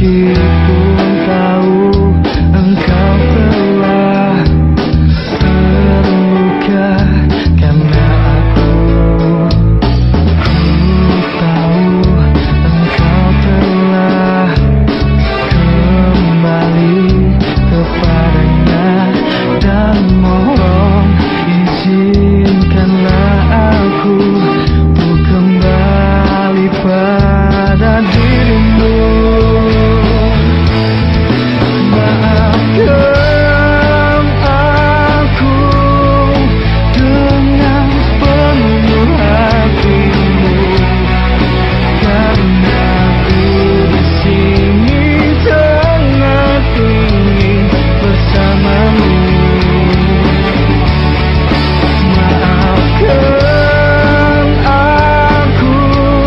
Meskipun tahu engkau telah terluka karena aku tahu engkau telah kembali kepadanya, dan mohon izinkanlah aku untuk kembali pada dirimu. Maafkan aku dengan sepenuh hatimu, karena aku di sini sangat ingin bersamamu. Maafkan aku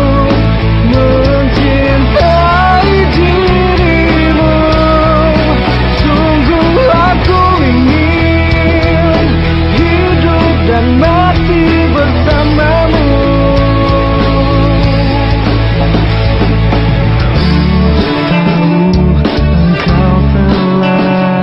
mencintai dirimu. Sungguh aku ingin hidup dan mati bersamamu. Engkau telah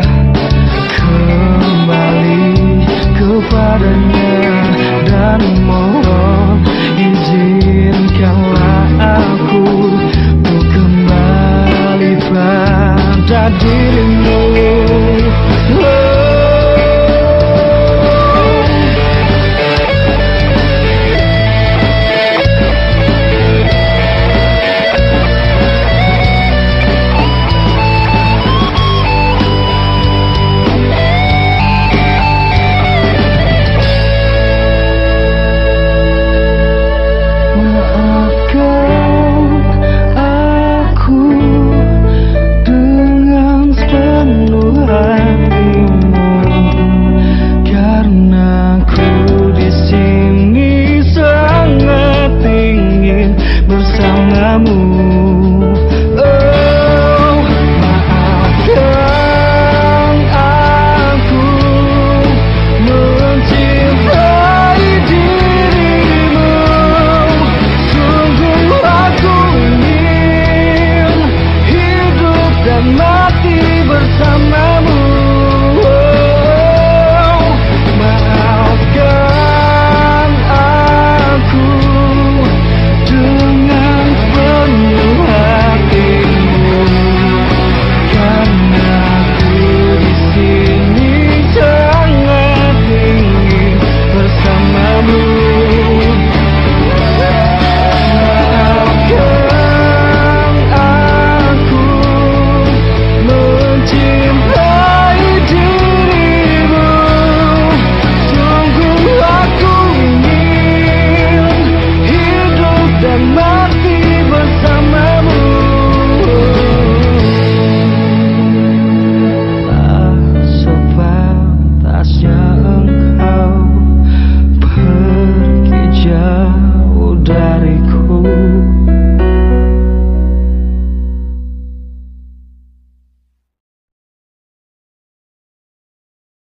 kembali kepadanya, dan mohon izinkanlah aku untuk kembali pada dirimu. Maafkan aku dengan sepenuh hatimu, karena aku di sini sangat ingin bersamamu.